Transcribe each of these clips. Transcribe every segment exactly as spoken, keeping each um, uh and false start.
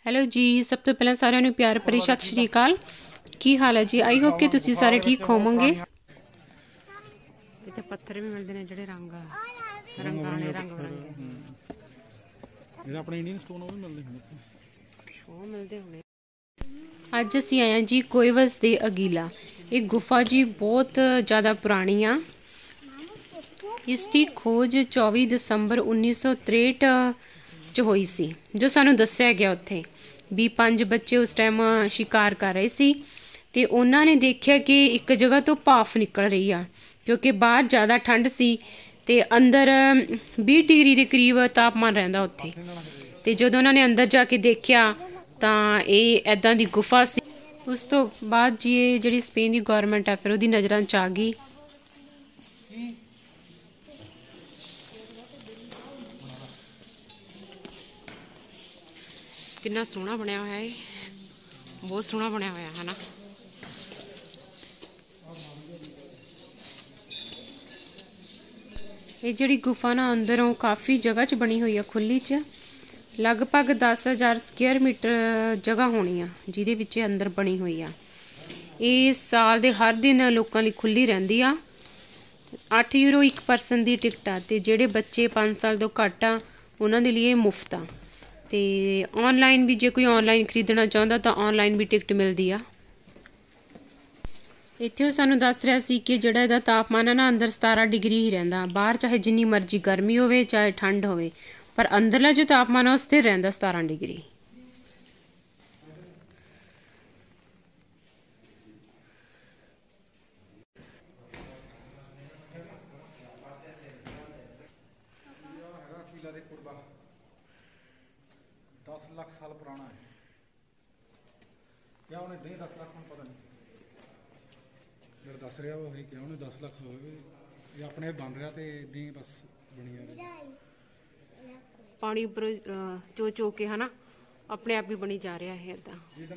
Hello ਜੀ, ਸਭ ਤੋਂ ਪਹਿਲਾਂ ਸਾਰਿਆਂ ਨੂੰ ਪਿਆਰ ਭਰੀ ਸਤਿ ਸ਼੍ਰੀ ਅਕਾਲ। ਕੀ ਹਾਲ ਹੈ ਜੀ? ਆਈ ਹੋਪ ਕਿ ਤੁਸੀਂ ਸਾਰੇ ਠੀਕ ਹੋਵੋਗੇ। ਇੱਥੇ ਪੱਥਰ ਵੀ ਮਿਲਦੇ ਨੇ ਜਿਹੜੇ ਰੰਗ ਰੰਗਾਂ ਵਾਲੇ ਰੰਗ ਬਰੰਗੇ ਜਿਹੜੇ ਆਪਣੇ ਇੰਡੀਅਨ ਸਟੋਨ ਉਹ ਵੀ ਮਿਲਦੇ ਹੁੰਦੇ ਉਹ ਮਿਲਦੇ ਹੋਣੇ। ਅੱਜ ਅਸੀਂ ਆਏ ਹਾਂ ਜੀ ਕੋਇਵਸ ਦੇ ਅਗੀਲਾ। ਇਹ ਗੁਫਾ ਜੀ ਬਹੁਤ ਜ਼ਿਆਦਾ ਪੁਰਾਣੀ ਆ। ਇਸ ਦੀ ਖੋਜ ਚੌਵੀ ਦਸੰਬਰ ਉੱਨੀ ਸੌ ਤ੍ਰੇਹਠ 'ਚ ਹੋਈ ਸੀ, ਜੋ ਸਾਨੂੰ ਦੱਸਿਆ ਗਿਆ ਉੱਥੇ ਵੀ ਪੰਜ ਬੱਚੇ ਉਸ ਟਾਈਮ ਸ਼ਿਕਾਰ ਕਰ ਰਹੇ ਸੀ ਅਤੇ ਉਹਨਾਂ ਨੇ ਦੇਖਿਆ ਕਿ ਇੱਕ ਜਗ੍ਹਾ ਤੋਂ ਭਾਫ ਨਿਕਲ ਰਹੀ ਆ, ਕਿਉਂਕਿ ਬਾਹਰ ਜ਼ਿਆਦਾ ਠੰਡ ਸੀ ਅਤੇ ਅੰਦਰ ਵੀਹ ਡਿਗਰੀ ਦੇ ਕਰੀਬ ਤਾਪਮਾਨ ਰਹਿੰਦਾ ਉੱਥੇ। ਅਤੇ ਜਦੋਂ ਉਹਨਾਂ ਨੇ ਅੰਦਰ ਜਾ ਕੇ ਦੇਖਿਆ ਤਾਂ ਇਹ ਇੱਦਾਂ ਦੀ ਗੁਫਾ ਸੀ। ਉਸ ਤੋਂ ਬਾਅਦ ਜੀ ਇਹ ਜਿਹੜੀ ਸਪੇਨ ਦੀ ਗੌਰਮੈਂਟ ਆ ਫਿਰ ਉਹਦੀ ਨਜ਼ਰਾਂ 'ਚ ਆ ਗਈ। ਕਿੰਨਾ ਸੋਹਣਾ ਬਣਿਆ ਹੋਇਆ ਹੈ, ਬਹੁਤ ਸੋਹਣਾ ਬਣਿਆ ਹੋਇਆ ਹੈ ਨਾ। ਇਹ ਜਿਹੜੀ ਗੁਫਾ ਨਾ ਅੰਦਰੋਂ ਕਾਫੀ ਜਗ੍ਹਾ 'ਚ ਬਣੀ ਹੋਈ ਆ, ਖੁੱਲੀ 'ਚ ਲਗਭਗ ਦਸ ਹਜ਼ਾਰ ਸਕੁਅਰ ਮੀਟਰ ਜਗ੍ਹਾ ਹੋਣੀ ਆ ਜਿਹਦੇ ਵਿੱਚ ਇਹ ਅੰਦਰ ਬਣੀ ਹੋਈ ਆ। ਇਹ ਸਾਲ ਦੇ ਹਰ ਦਿਨ ਲੋਕਾਂ ਲਈ ਖੁੱਲੀ ਰਹਿੰਦੀ ਆ। ਅੱਠ ਯੂਰੋ ਇੱਕ ਪਰਸਨ ਦੀ ਟਿਕਟ ਆ ਅਤੇ ਜਿਹੜੇ ਬੱਚੇ ਪੰਜ ਸਾਲ ਤੋਂ ਘੱਟ ਆ ਉਹਨਾਂ ਦੇ ਲਈ ਇਹ ਮੁਫਤ ਆ। ਅਤੇ ਔਨਲਾਈਨ ਵੀ ਜੇ ਕੋਈ ਔਨਲਾਈਨ ਖਰੀਦਣਾ ਚਾਹੁੰਦਾ ਤਾਂ ਔਨਲਾਈਨ ਵੀ ਟਿਕਟ ਮਿਲਦੀ ਆ। ਇੱਥੇ ਉਹ ਸਾਨੂੰ ਦੱਸ ਰਿਹਾ ਸੀ ਕਿ ਜਿਹੜਾ ਇਹਦਾ ਤਾਪਮਾਨ ਆ ਨਾ ਅੰਦਰ ਸਤਾਰਾਂ ਡਿਗਰੀ ਹੀ ਰਹਿੰਦਾ। ਬਾਹਰ ਚਾਹੇ ਜਿੰਨੀ ਮਰਜ਼ੀ ਗਰਮੀ ਹੋਵੇ ਚਾਹੇ ਠੰਡ ਹੋਵੇ, ਪਰ ਅੰਦਰਲਾ ਜੋ ਤਾਪਮਾਨ ਆ ਉਹ ਸਥਿਰ ਰਹਿੰਦਾ ਸਤਾਰਾਂ ਡਿਗਰੀ। दस लाख साल पुराना है क्या उन्हें दे दस लाख पता नहीं जो दस रहा वो क्या उन्हें दस लाख हो ये अपने बन रहा तो इदा ही बस बनी पानी उपर चो चो के है ना अपने आप ही बनी जा रहा है इदा।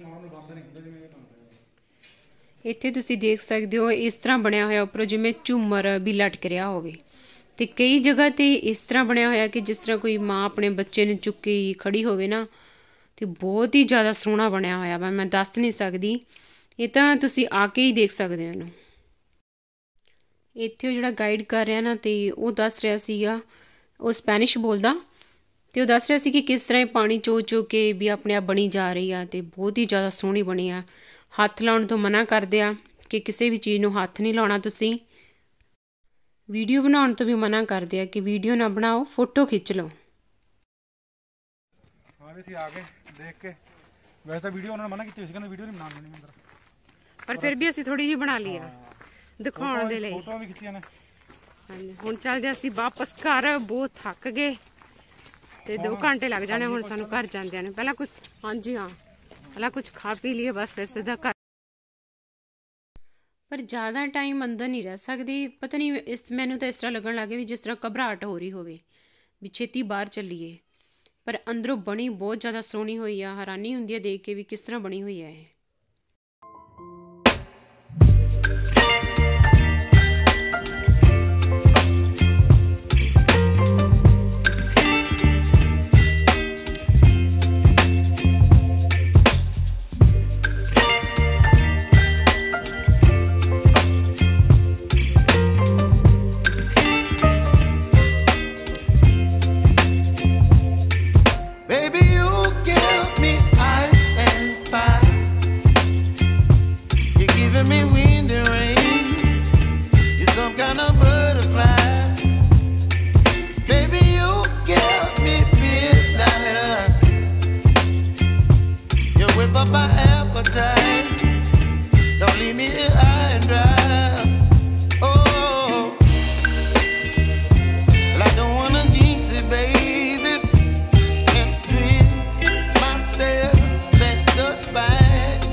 ਇੱਥੇ ਤੁਸੀਂ ਦੇਖ ਸਕਦੇ ਹੋ ਇਸ ਤਰ੍ਹਾਂ ਬਣਿਆ ਹੋਇਆ ਉੱਪਰੋਂ ਜਿਵੇਂ ਝੂਮਰ ਵੀ ਲਟਕ ਰਿਹਾ ਹੋਵੇ। ਤੇ ਕਈ ਜਗ੍ਹਾ ਤੇ ਇਸ ਤਰ੍ਹਾਂ ਬਣਿਆ ਹੋਇਆ ਕਿ ਜਿਸ ਤਰ੍ਹਾਂ ਕੋਈ ਮਾਂ ਆਪਣੇ ਬੱਚੇ ਨੂੰ ਚੁੱਕੀ ਖੜੀ ਹੋਵੇ ਨਾ, ਤੇ ਬਹੁਤ ਹੀ ਜ਼ਿਆਦਾ ਸੋਹਣਾ ਬਣਿਆ ਹੋਇਆ ਵਾ। ਮੈਂ ਦੱਸ ਨਹੀਂ ਸਕਦੀ, ਇਹ ਤਾਂ ਤੁਸੀਂ ਆ ਕੇ ਹੀ ਦੇਖ ਸਕਦੇ ਹੋ ਇਹਨੂੰ। ਇੱਥੇ ਉਹ ਜਿਹੜਾ ਗਾਈਡ ਕਰ ਰਿਹਾ ਨਾ ਤੇ ਉਹ ਦੱਸ ਰਿਹਾ ਸੀਗਾ, ਉਹ ਸਪੈਨਿਸ਼ ਬੋਲਦਾ, ਤੇ ਉਹ ਦੱਸ ਰਿਹਾ ਸੀ ਕਿ ਕਿਸ ਤਰ੍ਹਾਂ ਇਹ ਪਾਣੀ ਚੋ ਚੋ ਕੇ ਵੀ ਆਪਣੇ ਆਪ ਬਣੀ ਜਾ ਰਹੀ ਆ ਤੇ ਬਹੁਤ ਹੀ ਜ਼ਿਆਦਾ ਸੋਹਣੀ ਬਣੀ ਆ। ਹੱਥ ਲਾਉਣ ਤੋਂ ਮਨਾ ਕਰਦੇ ਆ ਕਿ ਕਿਸੇ ਵੀ ਚੀਜ਼ ਨੂੰ ਹੱਥ ਨਹੀਂ ਲਾਉਣਾ। ਤੁਸੀਂ ਵੀਡੀਓ ਬਣਾਉਣ ਤੋਂ ਵੀ ਮਨਾ ਕਰਦੇ ਆ ਕਿ ਵੀਡੀਓ ਨਾ ਬਣਾਓ, ਫੋਟੋ ਖਿੱਚ ਲਓ। ਹਾਂ ਵੀ ਅਸੀਂ ਆ ਕੇ ਦੇਖ ਕੇ, ਵੈਸੇ ਤਾਂ ਵੀਡੀਓ ਉਹਨਾਂ ਨੇ ਮਨਾ ਕੀਤੀ ਸੀ ਕਿ ਵੀਡੀਓ ਨਹੀਂ ਬਣਾਉਣੀ ਅੰਦਰ, ਪਰ ਫਿਰ ਵੀ ਅਸੀਂ ਥੋੜੀ ਜਿਹੀ ਬਣਾ ਲਈ ਆ ਦਿਖਾਉਣ ਦੇ ਲਈ। ਫੋਟੋਆਂ ਵੀ ਖਿੱਚੀਆਂ ਨੇ। ਹਾਂਜੀ, ਹੁਣ ਚੱਲਦੇ ਅਸੀਂ ਵਾਪਸ ਘਰ। ਬਹੁਤ ਥੱਕ ਗਏ ਤੇ ਦੋ ਘੰਟੇ ਲੱਗ ਜਾਣੇ ਹੁਣ ਸਾਨੂੰ ਘਰ ਜਾਂਦਿਆਂ ਨੇ। ਪਹਿਲਾਂ ਕੁਝ ਹਾਂਜੀ ਹਾਂ ਪਹਿਲਾਂ ਕੁਝ ਖਾ ਪੀ ਲਈਏ, ਬਸ ਫਿਰ ਸਿੱਧਾ ਘਰ। ਪਰ ਜ਼ਿਆਦਾ ਟਾਈਮ ਅੰਦਰ ਨਹੀਂ ਰਹਿ ਸਕਦੀ। ਪਤਾ ਨਹੀਂ ਇਸ ਮੈਨੂੰ ਤਾਂ ਇਸ ਤਰ੍ਹਾਂ ਲੱਗਣ ਲੱਗ ਗਿਆ ਵੀ ਜਿਸ ਤਰ੍ਹਾਂ ਘਬਰਾਹਟ ਹੋ ਰਹੀ ਹੋਵੇ ਵੀ ਛੇਤੀ ਬਾਹਰ ਚੱਲੀਏ। ਪਰ ਅੰਦਰੋਂ ਬਣੀ ਬਹੁਤ ਜ਼ਿਆਦਾ ਸੋਹਣੀ ਹੋਈ ਆ। ਹੈਰਾਨੀ ਹੁੰਦੀ ਹੈ ਦੇਖ ਕੇ ਵੀ ਕਿਸ ਤਰ੍ਹਾਂ ਬਣੀ ਹੋਈ ਹੈ ਇਹ। My appetite, don't leave me here high and dry. Oh, well, I don't wanna jinx it, baby, and twist myself at the spine.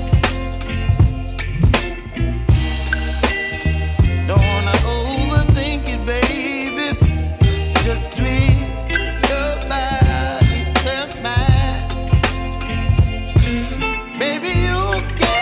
Don't wanna overthink it, baby, it's just twist your body and mine. Baby, you get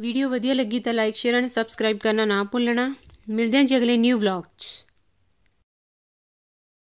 video वधिया लगी तो like share and subscribe करना ना भुलना। मिलते हैं जी अगले new vlog च।